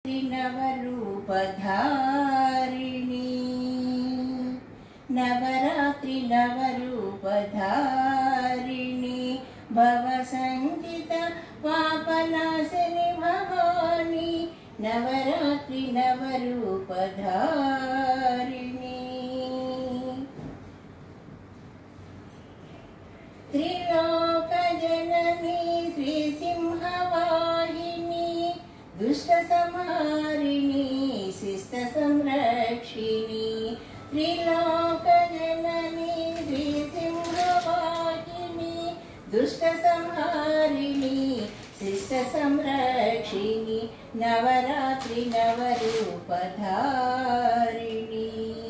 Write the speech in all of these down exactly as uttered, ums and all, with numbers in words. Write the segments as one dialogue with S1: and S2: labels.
S1: नवरूपधारिणी नवरात्रि नवरूपधारिणी भवसञ्चित पापनाशिनी भवानी नवरात्रि नवरूपधारिणी त्रिलोकजननी श्रीसिंहवाहिनी दुष्टसंहारिणी शिष्टसंरक्षिणी त्रिलोकजननी श्रीसिंहवाहिनी दुष्टसंहारिणी शिष्टसंरक्षिणी नवरात्रि नवरूपधारिणी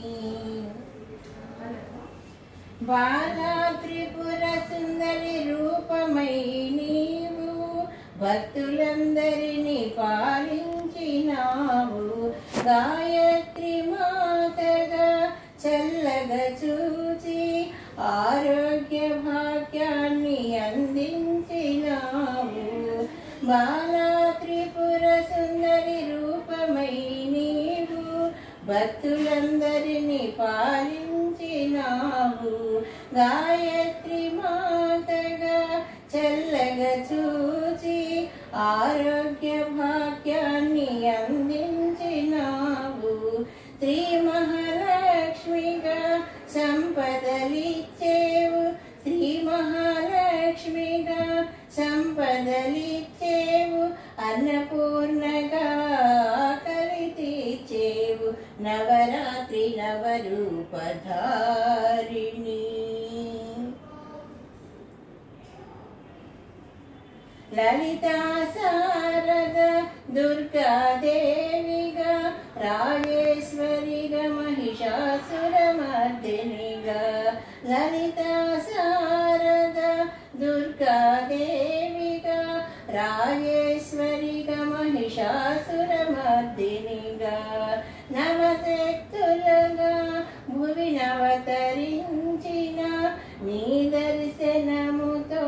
S1: बाला त्रिपुर सुंदरी रूपमै नीवु भक्तुलंदरिनी पालिंचिनावु गायत्री मातगा चल्लगा चूची आरोग्य भाग्याన్ని అందించినావు బాలా త్రిపుర సుందరి రూపమై నీవు భక్తులందరినీ పాలించినావు గాయత్రి మాతగా చల్లగా చూచి ఆరోగ్య భాగ్యాన్ని అందించినావు శ్రీ మహాలక్ష్మిగా సంపదలిచ్చేవు శ్రీ మహాలక్ష్మిగా సంపదలిచ్చేవు అన్నపూర్ణగా కలితీర్చేవు నవరాత్రి నవరూపధారిణి లలితా శారద దుర్గాదేవిగా రాజేశ్వరిగా మహిషాసురమర్దినిగా లలితా శారద దుర్గాదేవిగా రాజేశ్వరిగా మహిషాసురమర్దినిగా నవశక్తులుగా భువినవతరించిన నీ దర్శనముతో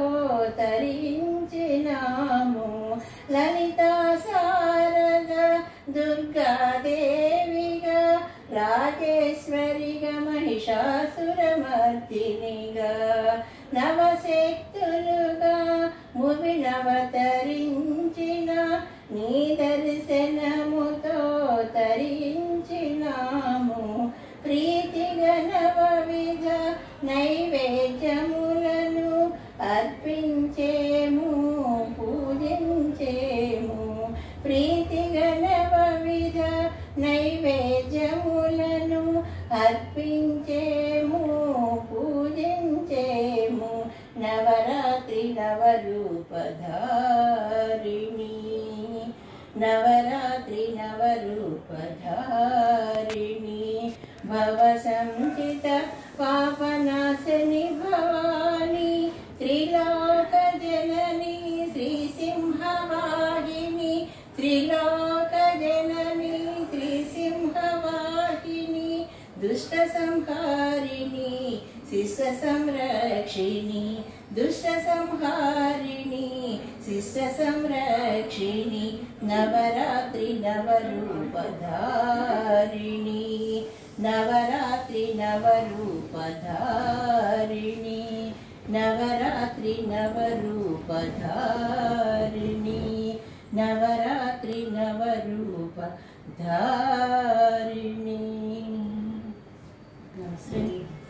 S1: తరించినాము లలితా శారద దుర్గాదేవిగా రాజేశ్వరిగా మహిషాసురమర్దినిగా నవశక్తులుగా భువినవతరించిన నీ దర్శనముతో తరించినాము ప్రీతిగా నవవిధ నైవేద్యములను అర్పించేము పూజించేము ప్రీతిగా నవవిధ నైవేద్యములను అర్పించేము పూజించేము నవరాత్రి నవరూపధారిణి నవరాత్రి నవరూపధారిణి భవసంచిత పాపనాశిని భవాని త్రిలోక జనని శ్రీసింహవాహిని త్రిలోక జనని శ్రీసింహవాహిని దుష్ట సంహారిణి శిష్ట సంరక్షిణి దుష్ట సంహారిణి శిష్ట సంరక్షిణి నవరాత్రి నవరూపధారిణి నవరాత్రి నవరూపధారిణి నవరాత్రి నవరూపధారిణి నవరాత్రి నవరూపధారిణి. నమస్తే.